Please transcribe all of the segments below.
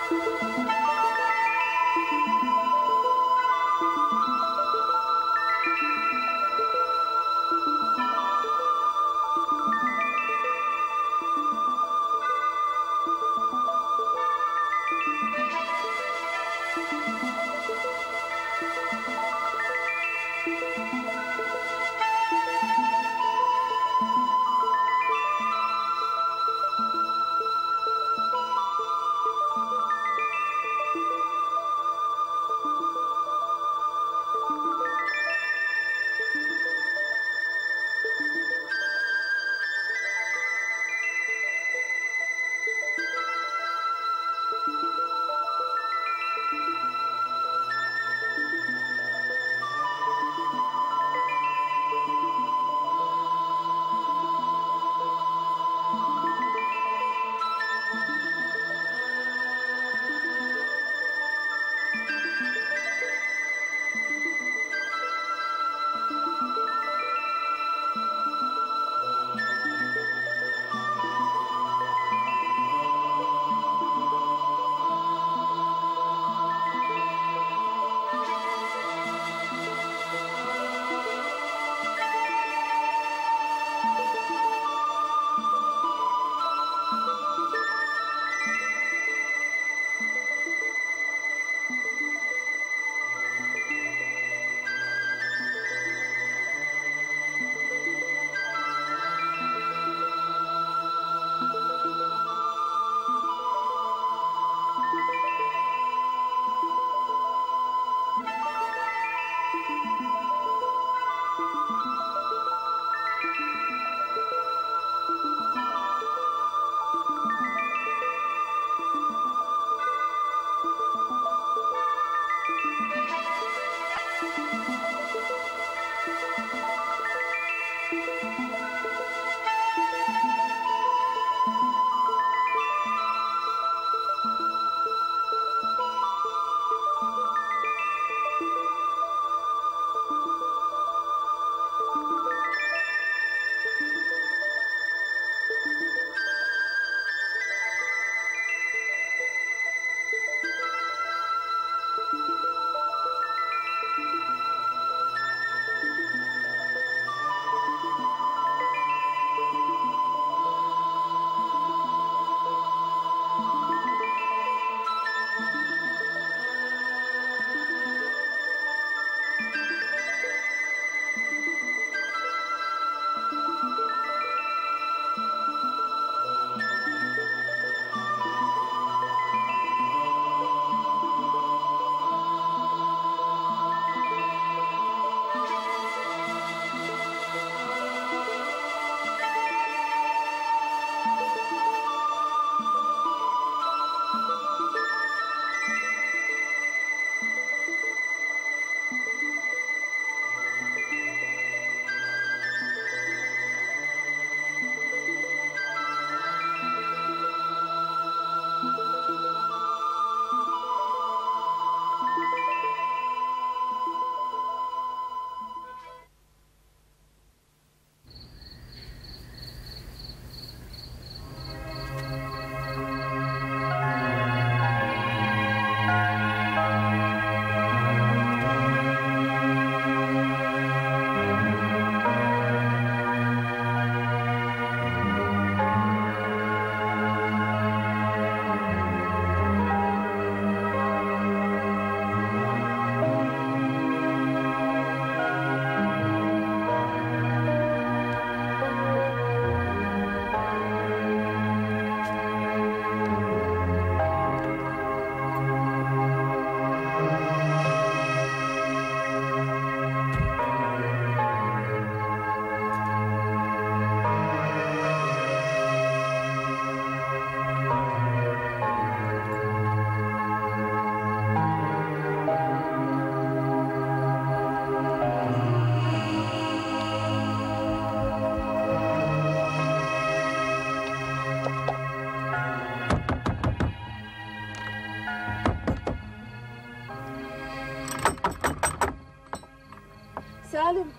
سالم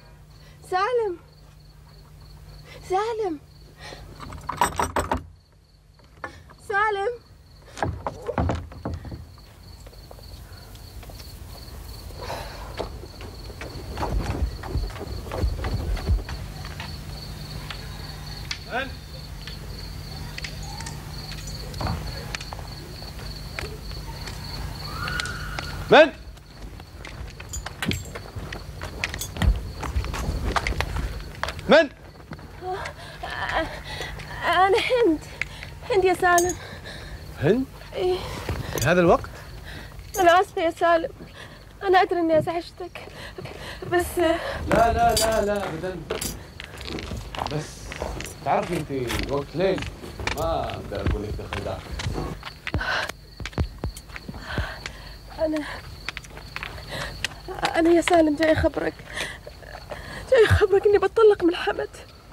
سالم سالم سالم من؟ من؟ أنا هند يا سالم. هند؟ إيه. في هذا الوقت؟ أنا آسفة يا سالم، أنا أدري إني أزعجتك بس لا لا لا لا أبدا، بس تعرفي أنت وقت ليل ما أقدر أقول لك دخل داخل. أنا يا سالم جاي أخبرك إني بتطلق من حمد.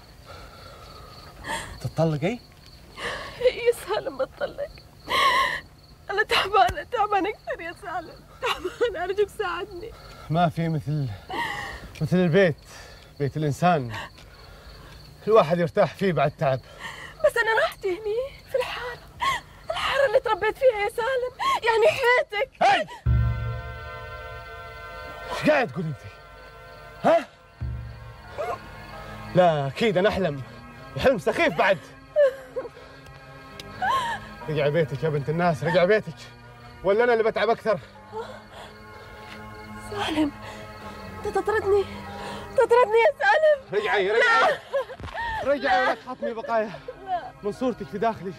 تتطلقي؟ يا سالم بتطلق. أنا تعبانة كثير يا سالم، تعبانة، أرجوك ساعدني. ما في مثل البيت، بيت الإنسان الواحد يرتاح فيه بعد تعب. بس أنا راحتي هني في الحارة اللي تربيت فيها يا سالم، يعني حياتك. هاي! ايش قاعد تقول أنت؟ ها؟ لا أكيد أنا أحلم، وحلم سخيف بعد. رجع بيتك يا بنت الناس، رجع بيتك، ولا أنا اللي بتعب أكثر؟ سالم، أنت تطردني يا سالم. رجعي ولا تحطمي بقايا من صورتك في داخلي.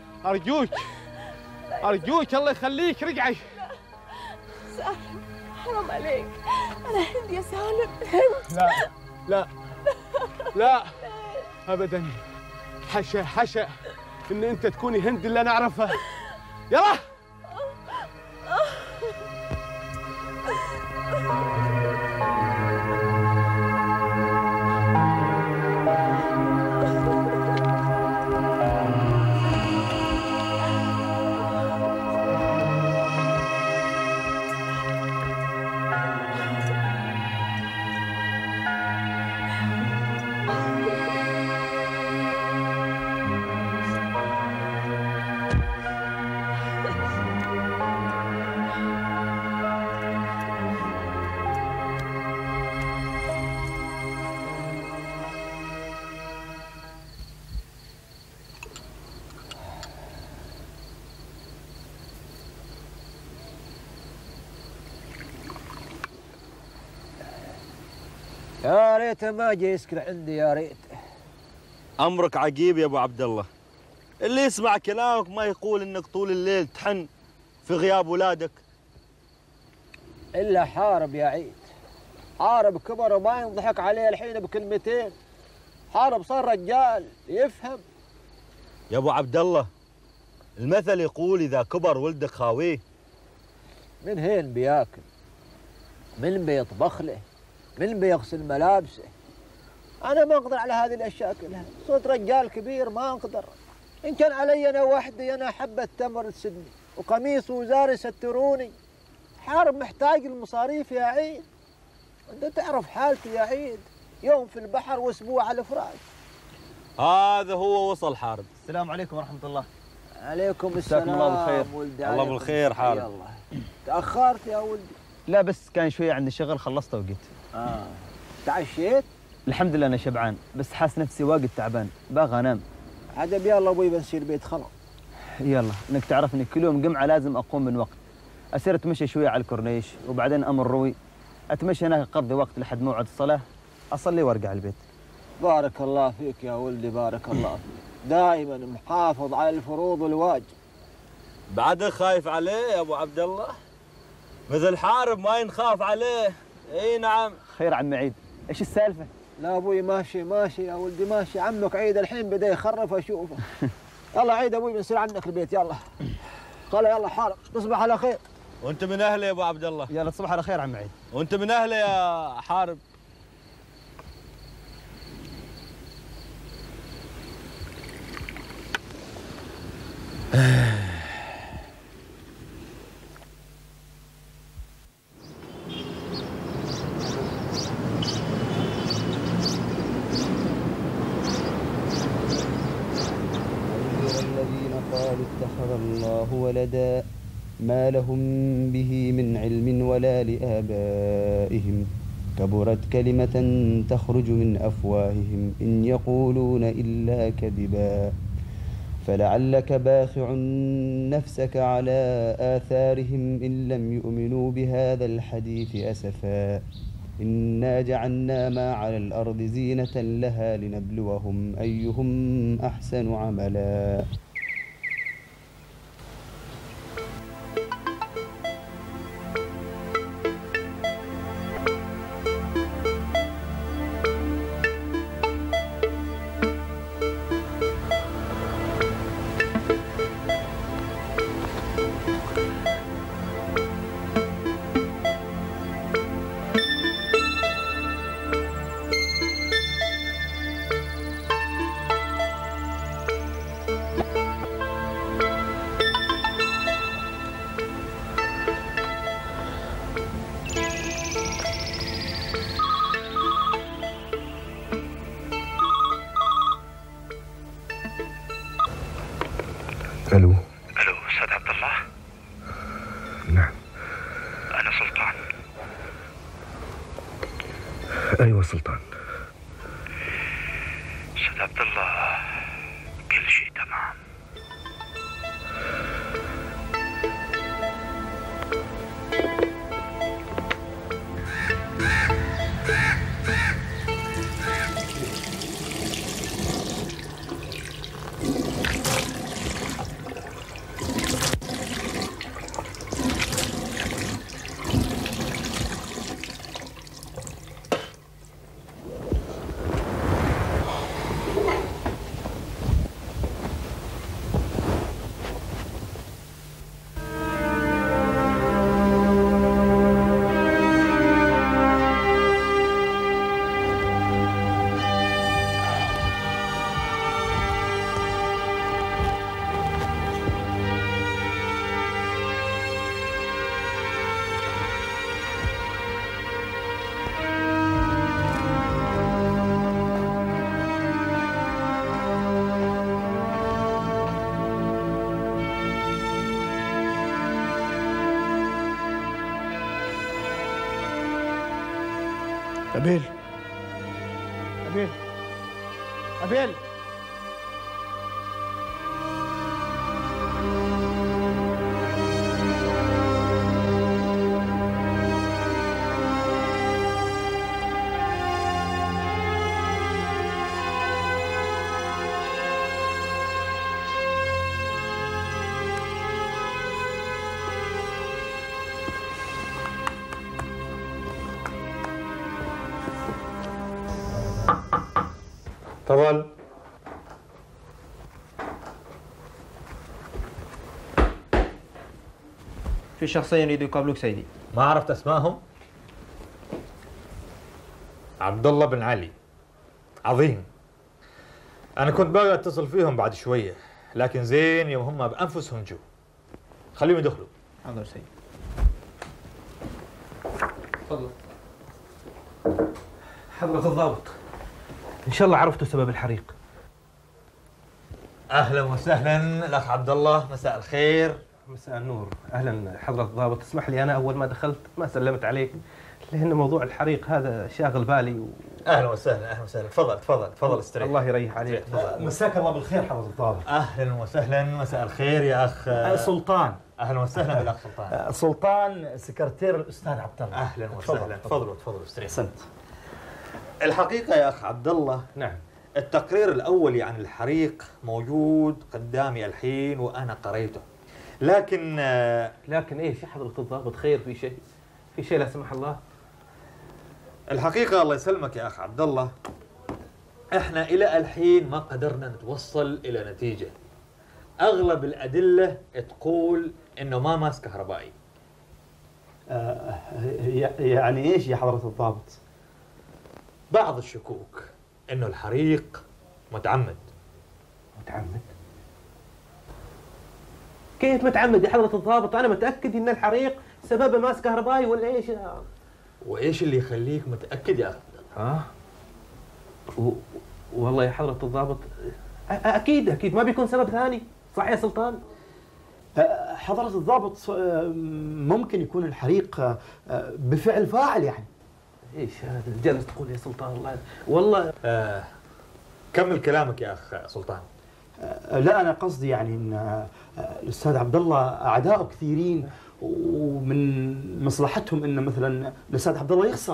أرجوك الله يخليك، رجعي. سالم حرام عليك، أنا هند يا سالم، هند. لا أبدا، حشا إن أنت تكوني هند اللي أنا أعرفها. يلا يا ريت ما جي يسكن عندي، يا ريت. امرك عجيب يا ابو عبد الله، اللي يسمع كلامك ما يقول انك طول الليل تحن في غياب ولادك. الا حارب يا عيد، حارب كبر وما ينضحك عليه الحين بكلمتين. حارب صار رجال يفهم. يا ابو عبد الله، المثل يقول اذا كبر ولدك خاويه. من هين بياكل؟ من بيطبخ له؟ من بيغسل ملابسه؟ أنا ما أقدر على هذه الأشياء كلها، صرت رجال كبير ما أقدر. إن كان علي أنا وحدي أنا حبة تمر تسدني وقميص وزاري يستروني. حارب محتاج المصاريف يا عيد، أنت تعرف حالتي يا عيد، يوم في البحر وأسبوع على الفراش. هذا هو وصل حارب. السلام عليكم ورحمة الله. عليكم السلام. الله بالخير. ولدي الله بالخير حارب. يلا تأخرت يا ولدي. لا بس كان شوية عندي شغل خلصته وجيت. تعشيت؟ الحمد لله أنا شبعان، بس حاس نفسي واجد تعبان، باغى أنام. عجب يلا أبوي بنسير بيت خلص. يلا إنك تعرفني كل يوم جمعة لازم أقوم من وقت. أسير أتمشى شوية على الكورنيش وبعدين أمر روي، أتمشى هناك أقضي وقت لحد موعد الصلاة، أصلي وأرجع البيت. بارك الله فيك يا ولدي، بارك الله فيك، دائما محافظ على الفروض والواجب. بعدك خايف عليه يا ابو عبد الله؟ مثل حارب ما ينخاف عليه. اي نعم. خير عمي عيد، إيش السالفة؟ لا أبوي ماشي يا ولدي ماشي، عمك عيد الحين بدأ يخرف أشوفه. يلا عيد أبوي بنصير عنك البيت، يلا يلا حارب، تصبح على خير. وانت من اهله يا ابو عبد الله. يلا تصبح على خير عمي عيد. وانت من اهله يا حارب. الذين قالوا اتخذ الله ولدا ما لهم به من علم ولا لآبائهم كبرت كلمة تخرج من أفواههم إن يقولون إلا كذبا فلعلك باخع نفسك على آثارهم إن لم يؤمنوا بهذا الحديث أسفا إنا جعلنا ما على الأرض زينة لها لنبلوهم أيهم أحسن عملا. الو استاذ عبد الله. نعم انا سلطان. ايوه سلطان. استاذ عبد الله كل شيء تمام. أبيل أبيل أبيل تفضل. في شخصين يريدوا يقابلوك سيدي. ما عرفت اسمائهم؟ عبد الله بن علي. عظيم. انا كنت باغي اتصل فيهم بعد شويه، لكن زين يوم هم بانفسهم جو. خليهم يدخلوا. حاضر سيدي. تفضل. حضرة الضابط، إن شاء الله عرفتوا سبب الحريق. اهلا وسهلا الاخ عبد الله، مساء الخير. مساء النور، أهلا حضرة الضابط. اسمح لي أنا أول ما دخلت ما سلمت عليك لأن موضوع الحريق هذا شاغل بالي اهلا وسهلا اهلا وسهلا. تفضل استريح. الله يريح عليك. مساك الله بالخير حضرة الضابط. اهلا وسهلا، مساء الخير يا اخ سلطان. اهلا وسهلا بالاخ سلطان. سلطان سكرتير الأستاذ عبد الله. اهلا وسهلا. تفضلوا استريح. أحسنت. الحقيقه يا اخ عبد الله، نعم، التقرير الأولي عن الحريق موجود قدامي الحين وأنا قريته، لكن إيش يا حضرة الضابط؟ خير؟ في شيء لا سمح الله؟ الحقيقة الله يسلمك يا أخ عبد الله، إحنا إلى الحين ما قدرنا نتوصل إلى نتيجة. أغلب الأدلة تقول إنه ما ماس كهربائي. يعني إيش يا حضرة الضابط؟ بعض الشكوك إنه الحريق متعمد. متعمد؟ كيف متعمد يا حضرة الضابط؟ أنا متأكد إن الحريق سببه ماس كهربائي ولا إيش؟ وإيش اللي يخليك متأكد يا أخ عبد الله؟ والله يا حضرة الضابط أكيد ما بيكون سبب ثاني، صح يا سلطان؟ حضرة الضابط ممكن يكون الحريق بفعل فاعل يعني. ايش هذا الجلس تقول يا سلطان؟ والله كمل كلامك يا اخ سلطان. لا أنا قصدي يعني إن الأستاذ عبد الله أعداؤه كثيرين، ومن مصلحتهم إن مثلا الأستاذ عبد الله يخسر.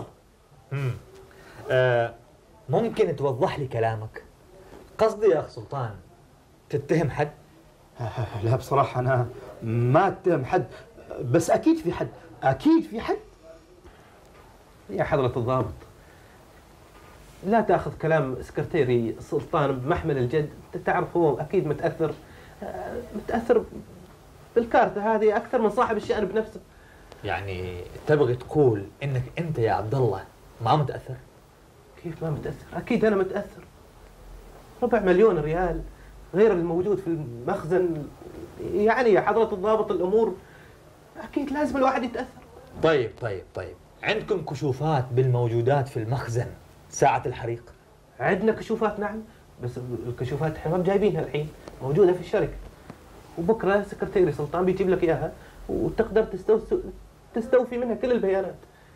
ممكن توضح لي كلامك؟ قصدي يا أخ سلطان تتهم حد؟ لا بصراحة أنا ما أتهم حد، بس أكيد في حد، أكيد في حد. يا حضرة الضابط، لا تأخذ كلام سكرتيري سلطان بمحمل الجد. تعرف هو أكيد متأثر بالكارثة هذه أكثر من صاحب الشأن بنفسه. يعني تبغي تقول إنك أنت يا عبد الله ما متأثر؟ كيف ما متأثر؟ أكيد أنا متأثر. 4 مليون ريال غير الموجود في المخزن، يعني يا حضرة الضابط الأمور أكيد لازم الواحد يتأثر. طيب عندكم كشوفات بالموجودات في المخزن ساعة الحريق؟ عندنا كشوفات نعم، بس الكشوفات احنا ما بجايبينها الحين، موجودة في الشركة، وبكرة سكرتيري سلطان بيجيب لك إياها وتقدر تستوفي منها كل البيانات.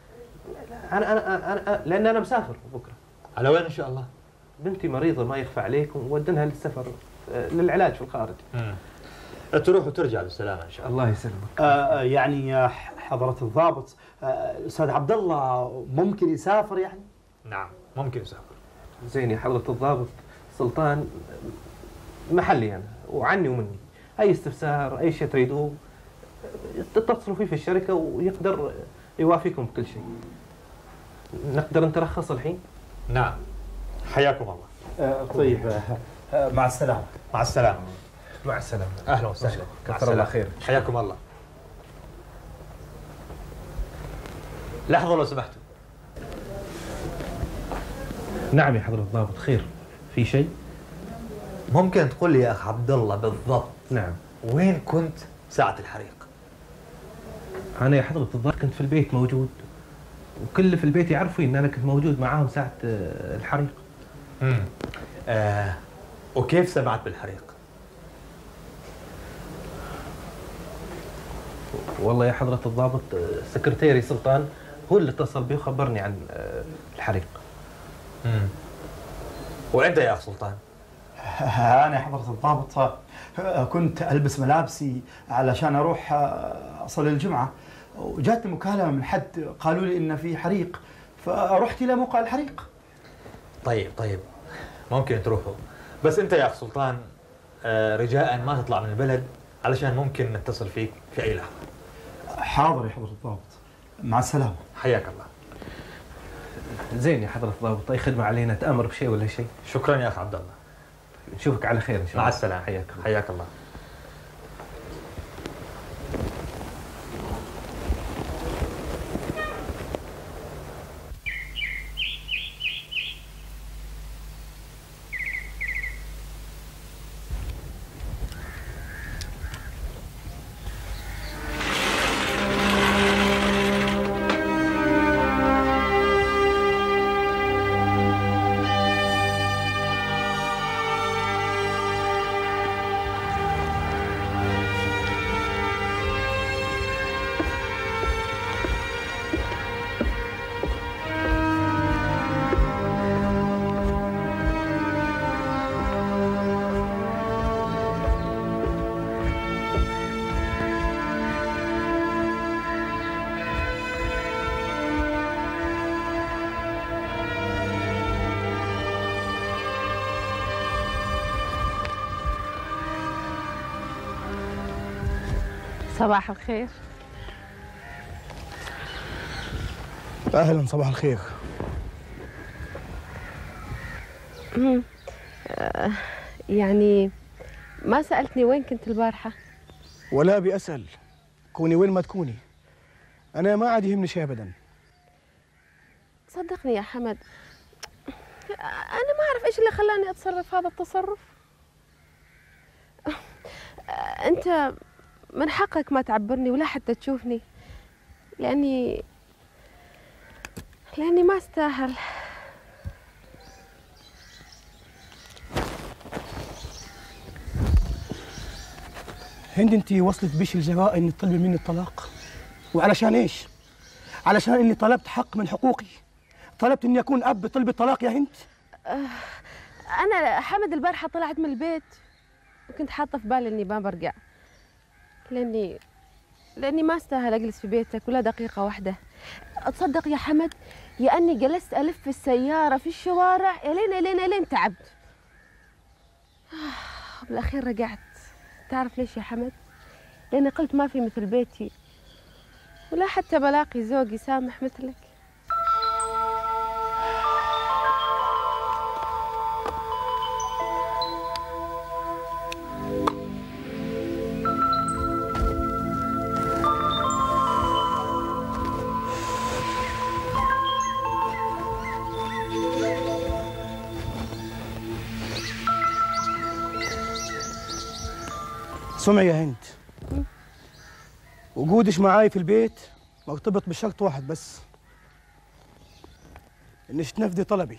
أنا لأن أنا مسافر بكرة. على وين إن شاء الله؟ بنتي مريضة ما يخفى عليك، وودنها للسفر للعلاج في الخارج. تروح وترجع بالسلامة إن شاء الله. الله يسلمك. يعني يا حضرة الضابط، الأستاذ عبد الله ممكن يسافر يعني؟ نعم ممكن يسافر. زين يا حضرة الضابط، سلطان محلي أنا وعني ومني، أي استفسار أي شيء تريدوه تتصلوا فيه في الشركة ويقدر يوافيكم بكل شيء. نقدر نترخص الحين؟ نعم حياكم الله. طيب مع السلامة. مع السلامة. مع السلامة. أهلا وسهلا. كثر الله خير. حياكم الله. لحظة لو سمحتوا. نعم يا حضرة الضابط، خير؟ في شيء؟ ممكن تقول لي يا أخ عبد الله بالضبط نعم وين كنت ساعة الحريق؟ أنا يا حضرة الضابط كنت في البيت موجود، وكل اللي في البيت يعرفوا إن أنا كنت موجود معاهم ساعة الحريق. وكيف سمعت بالحريق؟ والله يا حضرة الضابط سكرتيري سلطان هو اللي اتصل بي وخبرني عن الحريق. وأنت يا أخ سلطان؟ أنا يا حضرة الضابط كنت ألبس ملابسي علشان أروح أصلي الجمعة، وجاتني مكالمة من حد قالوا لي إن في حريق، فرحت إلى موقع الحريق. طيب ممكن تروحوا، بس أنت يا أخ سلطان رجاء ما تطلع من البلد علشان ممكن نتصل فيك في أي لحظة. حاضر يا حضرة الضابط، مع السلامة. حياك الله. زين يا حضرة الضابط، أي خدمة علينا، تأمر بشيء ولا شيء؟ شكرا يا أخ عبد الله. نشوفك على خير إن شاء الله. مع السلامة. حياك الله. حياك الله. صباح الخير. أهلا، صباح الخير. يعني ما سألتني وين كنت البارحة؟ ولا بأسأل، كوني وين ما تكوني، أنا ما عاد يهمني شيء أبدا. صدقني يا حمد، أنا ما أعرف إيش اللي خلاني أتصرف هذا التصرف. أنت من حقك ما تعبرني ولا حتى تشوفني، لأني ما استاهل. هند، انت وصلت بيش الجراء انك تطلبي مني الطلاق، وعلشان ايش؟ علشان اني طلبت حق من حقوقي، طلبت اني اكون اب بطلب الطلاق يا هند. أنا حمد البارحة طلعت من البيت وكنت حاطة في بالي إني ما برجع، لأني ما استاهل أجلس في بيتك ولا دقيقة واحدة. أتصدق يا حمد، يا أني جلست ألف في السيارة في الشوارع إلين تعبت. بالأخير رجعت. تعرف ليش يا حمد؟ لأني قلت ما في مثل بيتي، ولا حتى بلاقي زوج يسامح مثلك. سمعي يا هند، وجودش معاي في البيت مرتبط بشرط واحد بس، انش تنفذي طلبي.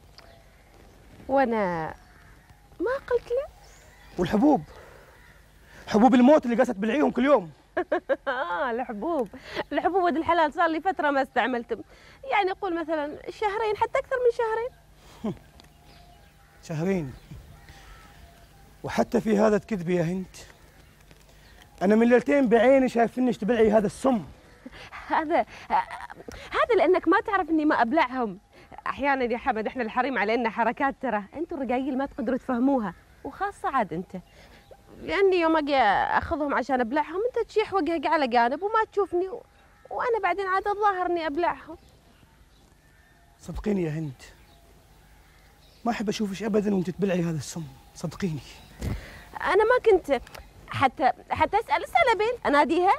وانا ما قلت له. والحبوب، حبوب الموت اللي قاعده تبلعيهم كل يوم. الحبوب ولد الحلال صار لي فتره ما استعملتهم، يعني قول مثلا شهرين، حتى اكثر من شهرين. شهرين؟ وحتى في هذا تكذبي يا هند. أنا من ليلتين بعيني شايفني تبلعي هذا السم. هذا لأنك ما تعرف إني ما أبلعهم. أحيانا يا حمد إحنا الحريم علينا حركات، ترى أنتوا الرجايل ما تقدروا تفهموها، وخاصة عاد أنت. لأني يوم أجي أخذهم عشان أبلعهم أنت تشيح وجهك على جانب وما تشوفني، وأنا بعدين عاد الظاهر إني أبلعهم. صدقيني يا هند، ما أحب أشوفش أبدا وأنت تبلعي هذا السم، صدقيني. أنا ما كنت حتى أسأل بين أناديها.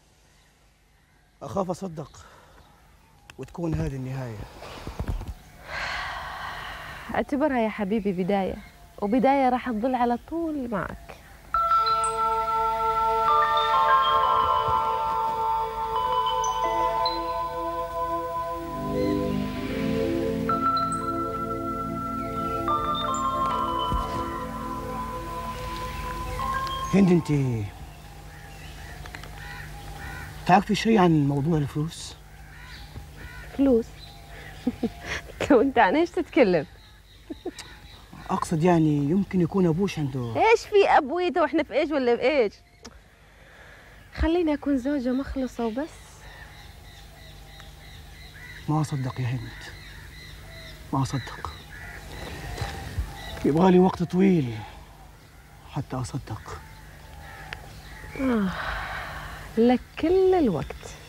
أخاف أصدق وتكون هذه النهاية. اعتبرها يا حبيبي بداية، وبداية راح تظل على طول معك. هند، انت تعرفي شيء عن موضوع الفلوس؟ فلوس؟ وانت عن ايش تتكلم؟ اقصد يعني يمكن يكون ابوش عنده. ايش في ابويته واحنا في ايش ولا في ايش؟ خليني اكون زوجة مخلصة وبس. ما اصدق يا هند، ما اصدق. يبغالي وقت طويل حتى اصدق. لك كل الوقت.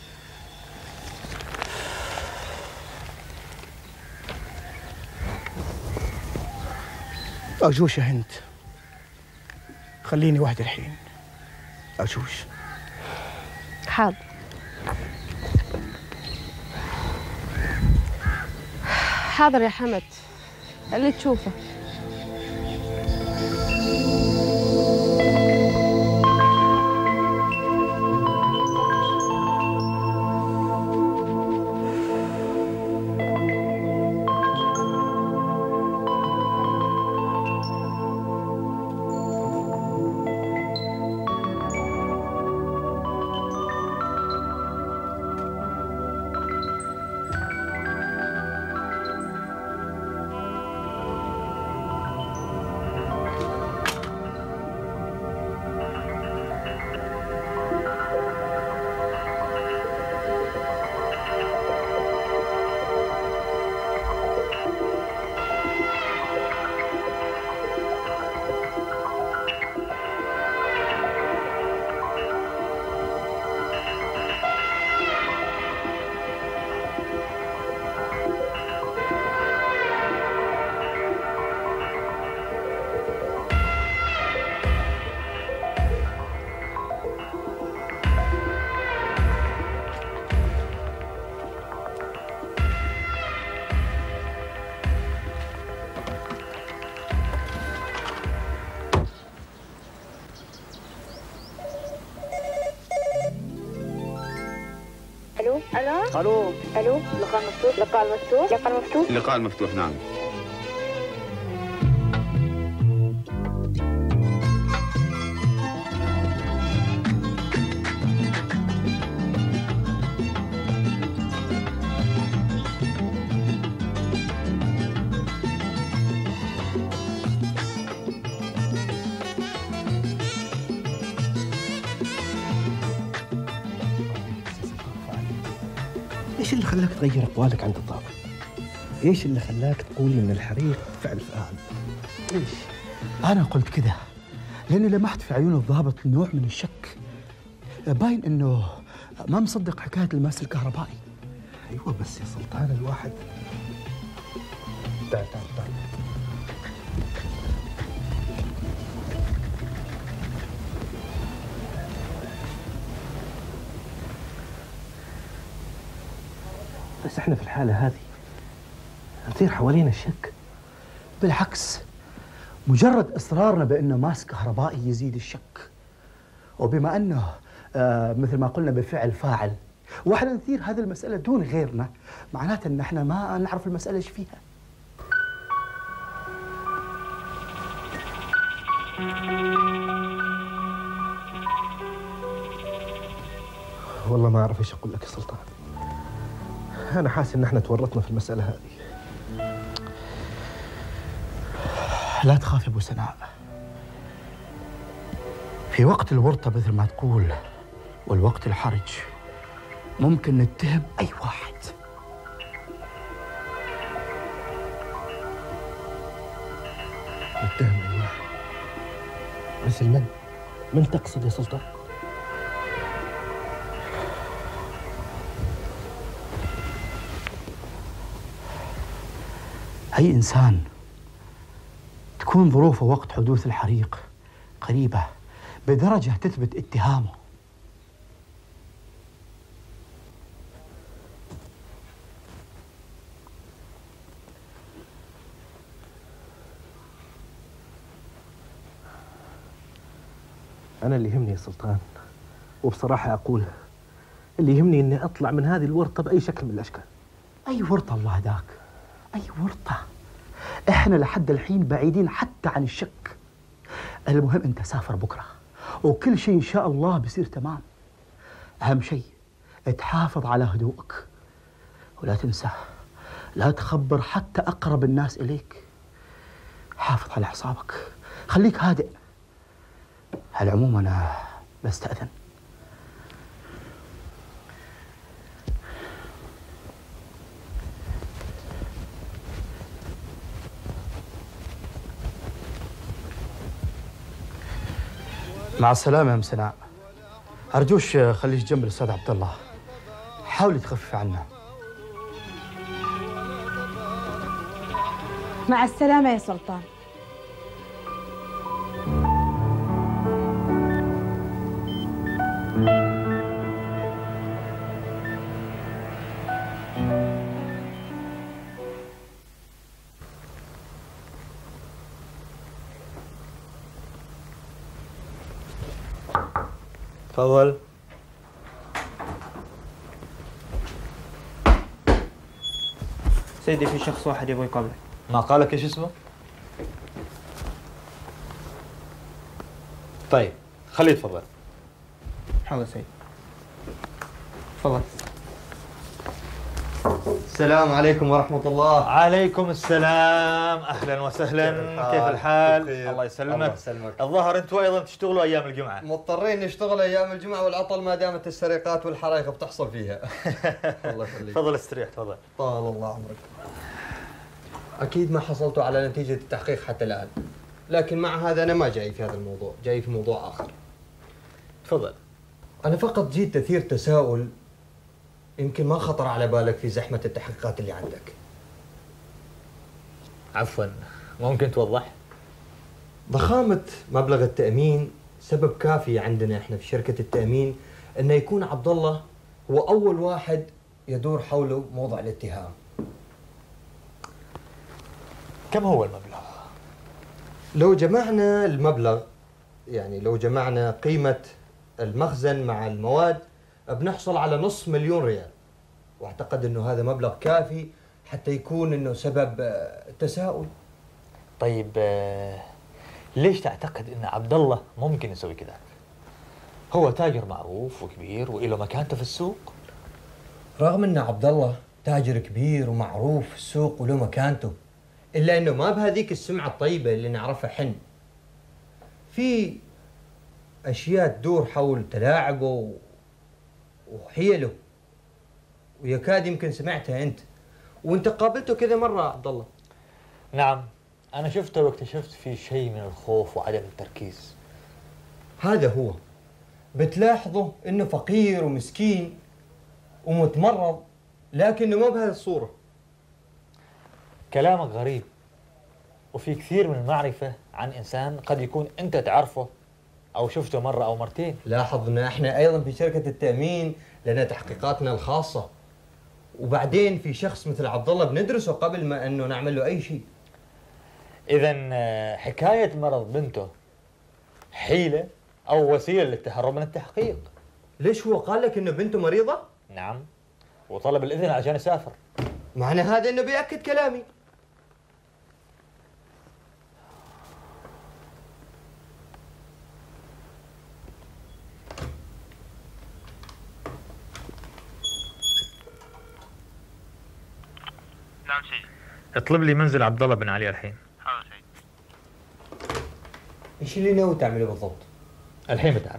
أرجوش يا هند، خليني وحدي الحين، أرجوش. حاضر. حاضر يا حمد، اللي تشوفه. الو لقاء مفتوح. لقاء مفتوح نعم. ايش اللي خلاك تغير اقوالك عند الضابط؟ ايش اللي خلاك تقول ان الحريق فعل فاعل؟ ليش؟ أنا قلت كده لأني لمحت في عيون الضابط نوع من الشك. باين إنه ما مصدق حكاية الماس الكهربائي. ايوه بس يا سلطان الواحد. تعال تعال تعال. بس احنا في الحالة هذه نصير حوالينا الشك. بالعكس، مجرد إصرارنا بأنه ماس كهربائي يزيد الشك. وبما أنه مثل ما قلنا بفعل فاعل، وإحنا نثير هذه المسألة دون غيرنا، معناته أن إحنا ما نعرف المسألة إيش فيها. والله ما أعرف إيش أقول لك يا سلطان. أنا حاسس إن إحنا تورطنا في المسألة هذه. لا تخاف يا أبو سناء، في وقت الورطة مثل ما تقول والوقت الحرج ممكن نتهم أي واحد. نتهم أي واحد؟ مثل من؟ من تقصد يا سلطان؟ أي إنسان تكون ظروفه وقت حدوث الحريق قريبة بدرجة تثبت اتهامه. أنا اللي يهمني يا سلطان، وبصراحة أقولها، اللي يهمني إني أطلع من هذه الورطة بأي شكل من الأشكال. أي ورطة الله هداك، أي ورطة. إحنا لحد الحين بعيدين حتى عن الشك. المهم أنت سافر بكرة وكل شيء إن شاء الله بيصير تمام. أهم شيء تحافظ على هدوءك، ولا تنسى لا تخبر حتى أقرب الناس إليك. حافظ على أعصابك، خليك هادئ. على العموم أنا بستأذن. مع السلامة يا أم سناء. أرجوش خليك جنب الأستاذ عبد الله، حاولي تخفف عنه. مع السلامة يا سلطان. تفضل. سيدي في شخص واحد يبغى يقابلك. ما قالك ايش اسمه؟ طيب خليه يتفضل. حاضر سيدي. تفضل. السلام عليكم ورحمة الله. عليكم السلام، أهلا وسهلا. كيف الحال؟ الله يسلمك. الله يسلمك. الظاهر أنتم أيضا تشتغلوا أيام الجمعة. مضطرين نشتغل أيام الجمعة والعطل ما دامت السرقات والحرائق بتحصل فيها. الله يخليك. تفضل استريح تفضل. طال الله عمرك. أكيد ما حصلتوا على نتيجة التحقيق حتى الآن، لكن مع هذا أنا ما جاي في هذا الموضوع، جاي في موضوع آخر. تفضل. أنا فقط جيت أثير تساؤل يمكن ما خطر على بالك في زحمة التحقيقات اللي عندك. عفوا، ممكن توضح؟ ضخامة مبلغ التأمين سبب كافي عندنا احنا في شركة التأمين انه يكون عبد الله هو أول واحد يدور حوله موضع الاتهام. كم هو المبلغ؟ لو جمعنا المبلغ، يعني لو جمعنا قيمة المخزن مع المواد بنحصل على $500,000 ريال، واعتقد انه هذا مبلغ كافي حتى يكون انه سبب تساؤل. طيب ليش تعتقد ان عبد الله ممكن يسوي كذا؟ هو تاجر معروف وكبير وله مكانته في السوق. رغم ان عبد الله تاجر كبير ومعروف في السوق وله مكانته، الا انه ما بهذيك السمعة الطيبة اللي نعرفها حن. في اشياء تدور حول تلاعبه وحيله ويكاد يمكن سمعتها أنت، وأنت قابلته كذا مرة عبد الله. نعم، أنا شفته واكتشفت فيه شيء من الخوف وعدم التركيز. هذا هو. بتلاحظه إنه فقير ومسكين ومتمرض، لكنه ما بهذه الصورة. كلامك غريب، وفي كثير من المعرفة عن إنسان قد يكون أنت تعرفه أو شفته مرة أو مرتين. لاحظنا إحنا أيضا في شركة التأمين لنا تحقيقاتنا الخاصة، وبعدين في شخص مثل عبد الله بندرسه قبل ما إنه نعمل له أي شيء. إذن حكاية مرض بنته حيلة أو وسيلة للتهرب من التحقيق. ليش هو قال لك إنه بنته مريضة؟ نعم، وطلب الإذن عشان يسافر. معنى هذا إنه بيأكد كلامي. نعم سيدي. اطلب لي منزل عبد الله بن علي الحين. حاضر سيدي. إيش اللي ناوي تعمله بالضبط؟ الحين بتعرف.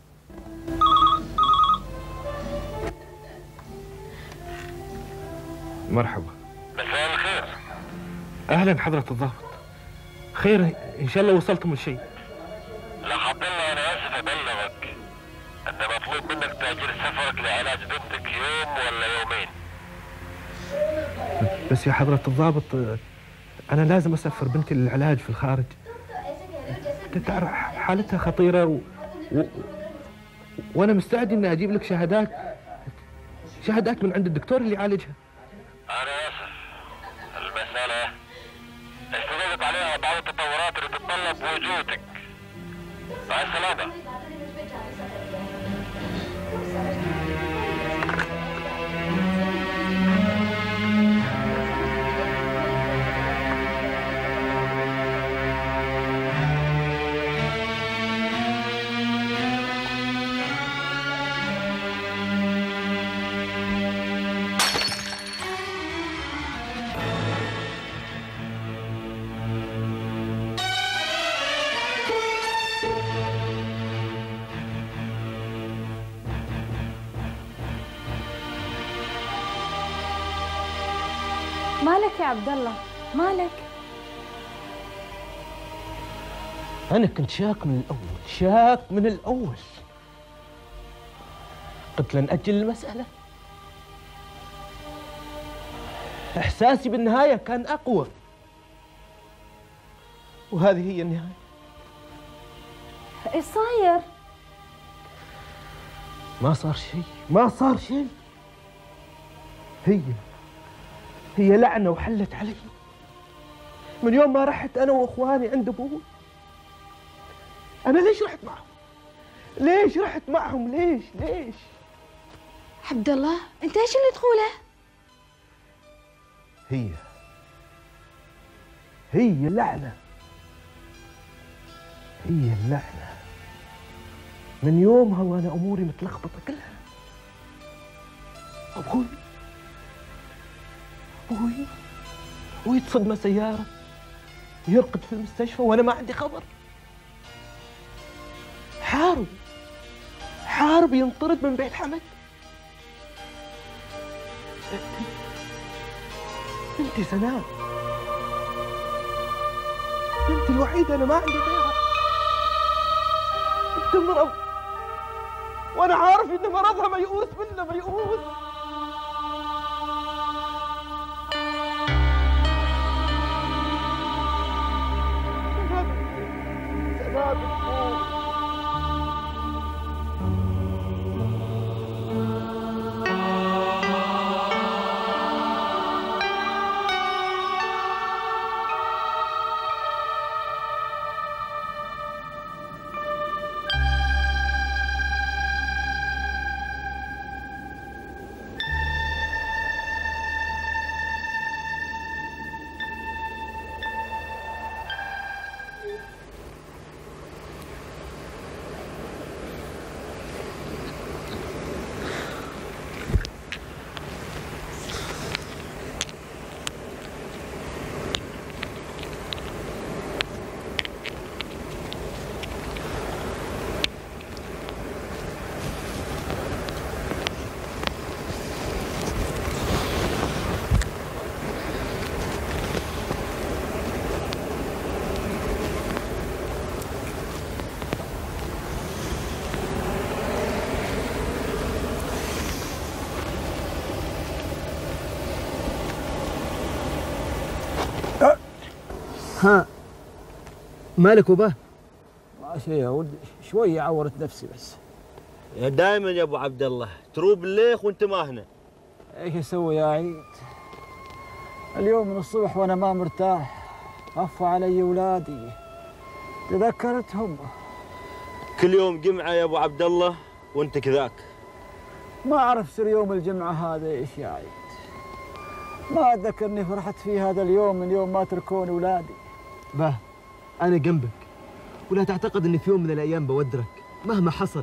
مرحبا. مساء الخير. اهلا حضرة الضابط. خير ان شاء الله وصلتم لشيء. لا عبد الله، انا اسف ابلغك ان مطلوب منك تاجيل سفرك لعلاج بنتك يوم ولا يومين. بس يا حضرة الضابط انا لازم اسافر بنتي للعلاج في الخارج. تعرف حالتها خطيرة وانا مستعد اني اجيب لك شهادات من عند الدكتور اللي يعالجها. انا اسف، المسألة استندت عليها بعض التطورات اللي تتطلب وجودك. مع السلامة. مالك يا عبد الله؟ مالك؟ أنا كنت شاك من الأول. قلت لن أجل المسألة. إحساسي بالنهاية كان أقوى، وهذه هي النهاية. إيش صاير؟ ما صار شيء. هي لعنة وحلت علي من يوم ما رحت أنا وإخواني عند أبوي. أنا ليش رحت معهم؟ ليش؟ عبد الله، أنت إيش اللي تقوله؟ هي اللعنة. من يومها وأنا أموري متلخبطة كلها. أبوي تصدمه سيارة، يرقد في المستشفى وأنا ما عندي خبر. حارب ينطرد من بيت حمد. بنتي سناء، بنتي الوحيدة، أنا ما عندي غيرها. بتمرض وأنا عارف إن مرضها ميؤوس منه. ها مالك وباه؟ ما شيء يا ولدي، شويه عورت نفسي بس. دائما يا ابو عبد الله تروب الليخ وانت ما هنا. ايش اسوي يا عيد؟ اليوم من الصبح وانا ما مرتاح، عفوا علي اولادي، تذكرتهم. كل يوم جمعه يا ابو عبد الله وانت كذاك. ما اعرف سر يوم الجمعه هذا ايش يا عيد. ما اتذكر اني فرحت فيه هذا اليوم من يوم ما تركوني اولادي. باه انا جنبك، ولا تعتقد اني في يوم من الايام بودرك مهما حصل.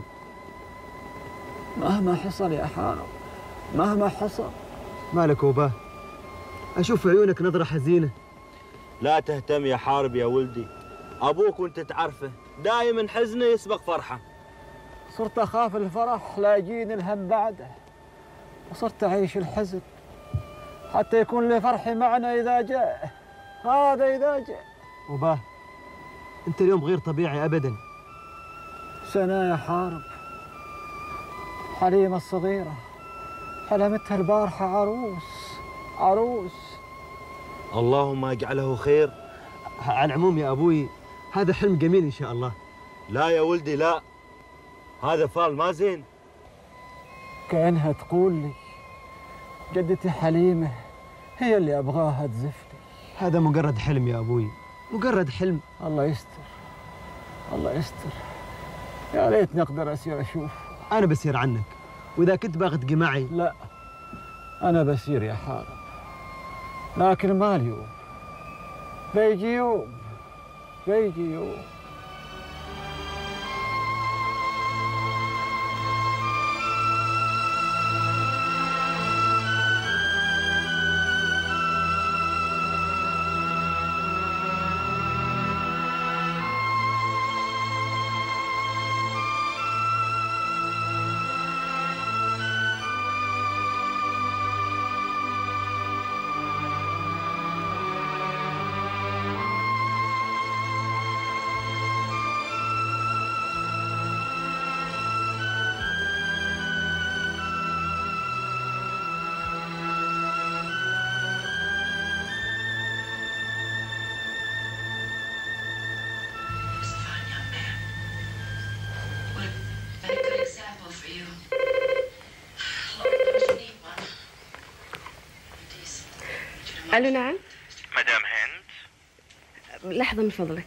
مهما حصل يا حارب، مهما حصل. مالك وباه؟ اشوف في عيونك نظره حزينه. لا تهتم يا حارب يا ولدي، ابوك وانت تعرفه دائما حزنه يسبق فرحه. صرت اخاف الفرح لا يجيني الهم بعده، وصرت اعيش الحزن حتى يكون لي فرحي معنا اذا جاء. هذا اذا جاء. وباه انت اليوم غير طبيعي ابدا. سنة يا حارب، حليمة الصغيرة حلمتها البارحة عروس. اللهم اجعله خير. على العموم يا ابوي هذا حلم جميل ان شاء الله. لا يا ولدي لا، هذا فال ما زين. كأنها تقول لي جدتي حليمة هي اللي ابغاها تزفني. هذا مجرد حلم يا ابوي، مجرد حلم. الله يستر، الله يستر. يا ريتني اقدر اسير اشوف. انا بسير عنك، واذا كنت باغي تجي معي. لا انا بسير يا حارب، لكن ما اليوم. بيجي يوم. الو نعم مدام هند. لحظة من فضلك.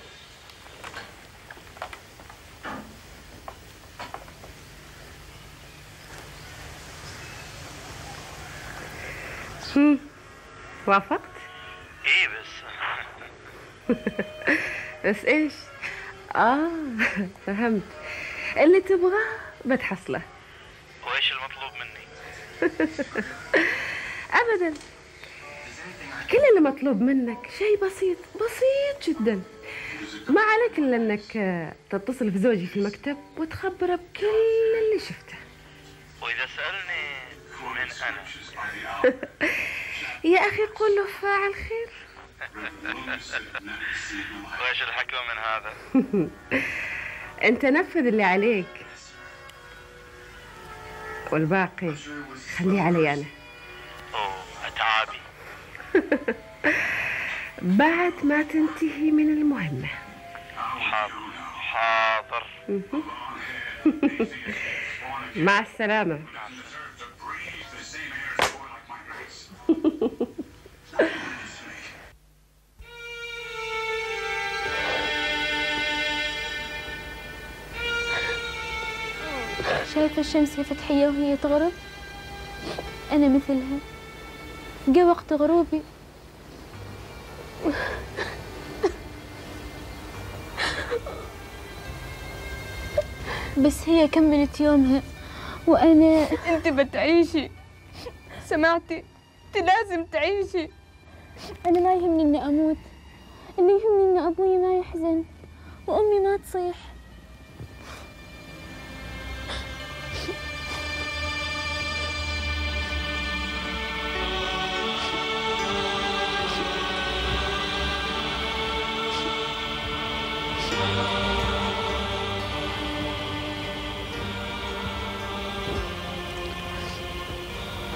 وافقت؟ ايه بس بس ايش؟ فهمت. اللي تبغاه بتحصله. وايش المطلوب مني؟ ابدا، كل اللي مطلوب منك شيء بسيط جدا. ما عليك الا انك تتصل بزوجي في المكتب وتخبره بكل اللي شفته. واذا سالني من انا؟ يا اخي قول له فاعل خير. وايش الحكمه من هذا؟ انت نفذ اللي عليك والباقي خليه علي انا. اتعابي. بعد ما تنتهي من المهمة. حاضر. مع السلامة. شايفة الشمس يا فتحية وهي تغرب؟ أنا مثلها، جاء وقت غروبي بس هي كملت يومها وأنا. أنت بتعيشي، سمعتي؟ أنت لازم تعيشي. أنا ما يهمني إني أموت، اللي يهمني إن أبوي ما يحزن وأمي ما تصيح.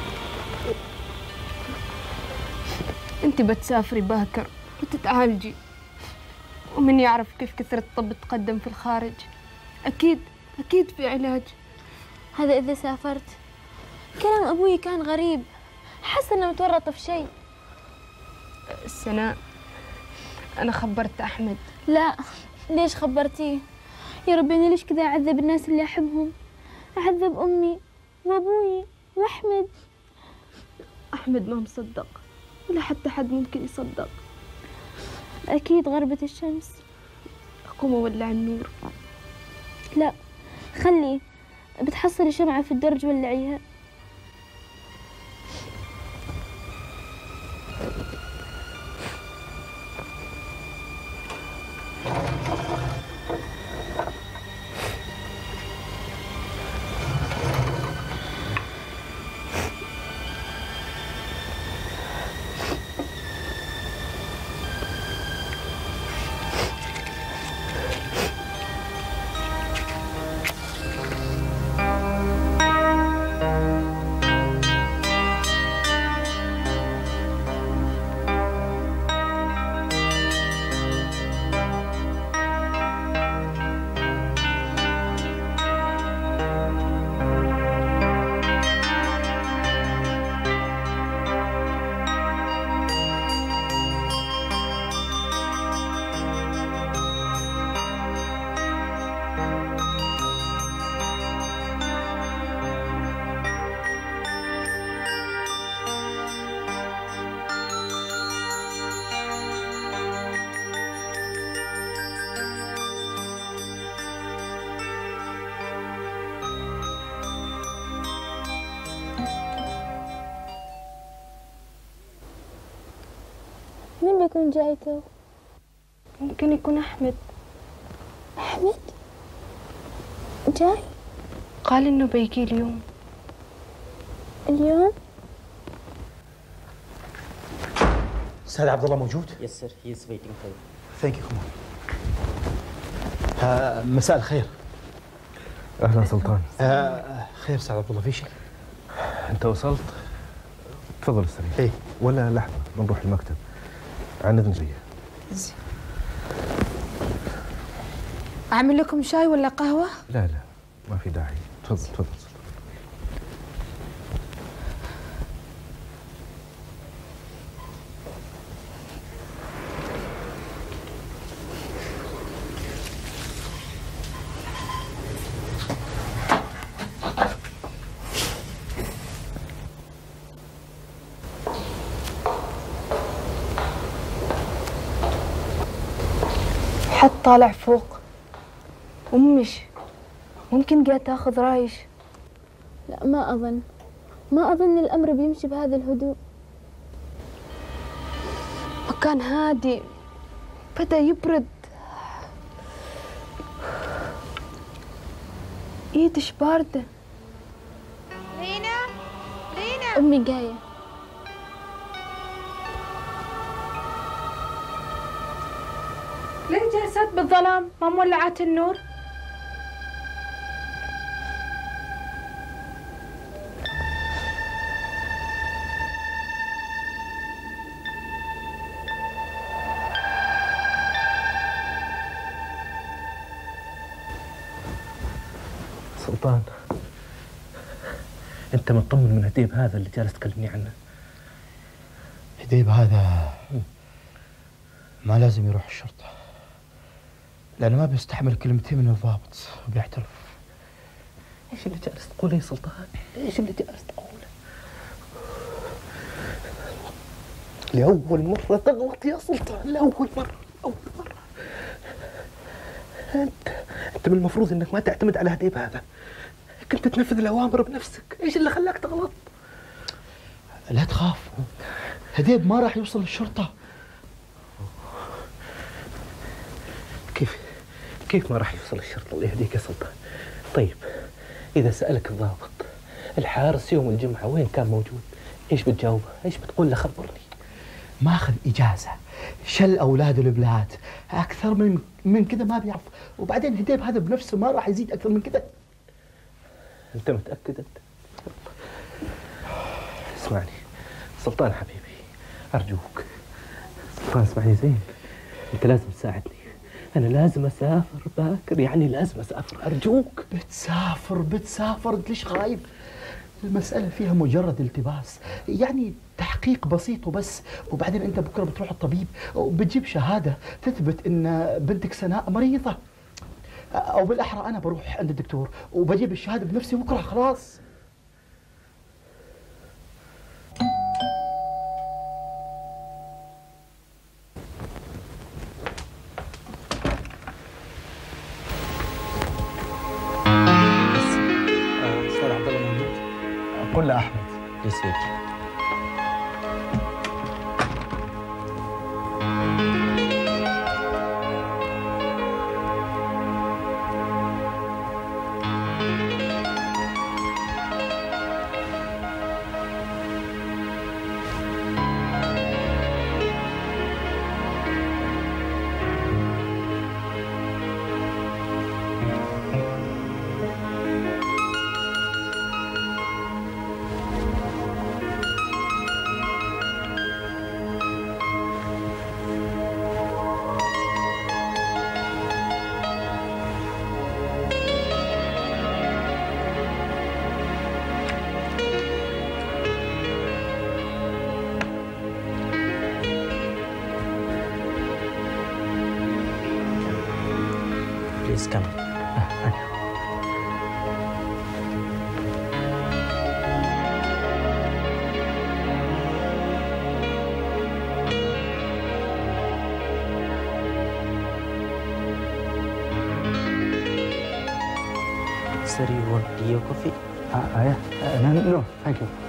أنت بتسافري باكر وتتعالجي، من يعرف كيف كثر الطب تقدم في الخارج. أكيد في علاج. هذا إذا سافرت. كلام أبوي كان غريب، حس إنه متورطة في شيء. سناء، أنا خبرت أحمد. لا، ليش خبرتيه؟ يا ربي أنا ليش كذا أعذب الناس اللي أحبهم؟ أعذب أمي وأبوي وأحمد. أحمد ما مصدق، ولا حتى حد ممكن يصدق. أكيد غربت الشمس. أقوم أولع النور. لا، خلي بتحصلي شمعة في الدرج ولعيها. مين بيكون جاي تو؟ ممكن يكون أحمد. أحمد؟ جاي؟ قال إنه بيجي اليوم. اليوم؟ استاذ عبد الله موجود؟ Yes sir, he is waiting for you. ثانك يو. مساء الخير. اهلا سلطان. خير استاذ عبد الله، في شيء؟ انت وصلت؟ تفضل استريح. ايه ولا لحظه بنروح المكتب عن اذن زيه. أعمل لكم شاي ولا قهوة؟ لا ما في داعي. تفضل. حد طالع فوق ومش ممكن جاء تاخذ رايش. لا، ما أظن الأمر بيمشي بهذا الهدوء. مكان هادي بدأ يبرد. ايدش باردة. لينا أمي جاية. ليه جالسات بالظلام؟ ما مولعات النور؟ سلطان، انت مطمن من هديب هذا اللي جالس تكلمني عنه؟ هديب هذا ما لازم يروح الشرطة، لأنه ما بيستحمل كلمتين من الضابط وبيعترف. ايش اللي جالس تقوله يا سلطان؟ ايش اللي جالس تقوله؟ لأول مرة تغلط يا سلطان، لأول مرة. أنت من المفروض إنك ما تعتمد على هديب هذا، كنت تنفذ الأوامر بنفسك. إيش اللي خلاك تغلط؟ لا تخاف، هديب ما راح يوصل للشرطة. كيف ما راح يوصل الشرطة؟ الله يهديك يا سلطان. طيب إذا سألك الضابط الحارس يوم الجمعة وين كان موجود، إيش بتجاوبه؟ إيش بتقول له؟ خبرني. ماخذ إجازة، شل أولاد البلاد، أكثر من كذا ما بيعرف. وبعدين هديب هذا بنفسه ما راح يزيد أكثر من كذا. أنت متأكد أنت؟ اسمعني سلطان حبيبي، أرجوك. سلطان اسمعني زين، أنت لازم تساعدني. أنا لازم أسافر باكر، يعني لازم أسافر، أرجوك. بتسافر أنت ليش خايف؟ المسألة فيها مجرد التباس، يعني تحقيق بسيط وبس، وبعدين أنت بكرة بتروح الطبيب وبتجيب شهادة تثبت إن بنتك سناء مريضة، أو بالأحرى أنا بروح عند الدكتور وبجيب الشهادة بنفسي بكرة خلاص. أستاذ عبد الله موجود؟ قل لأحمد. يصير. Please come. Sir, you want tea or coffee? No, thank you.